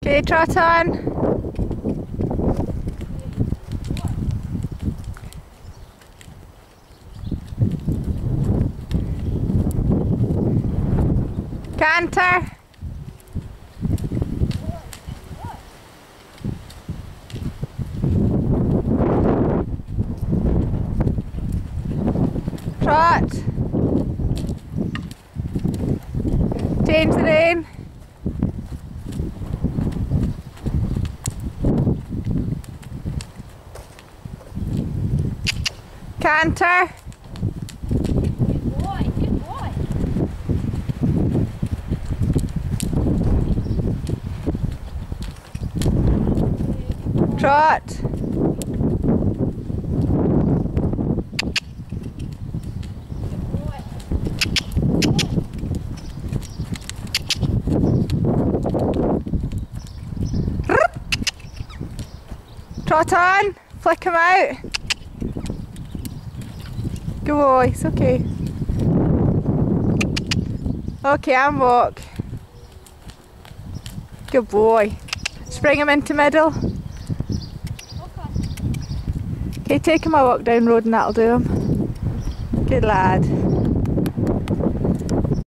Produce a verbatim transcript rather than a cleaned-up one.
Okay, trot on. Canter. Trot. Change the rein. Canter. Good boy, good boy. Trot. Trot on. Flick him out. Good boy, it's okay. Okay, and walk. Good boy. Spring him into middle. Okay, take him a walk down road and that'll do him. Good lad.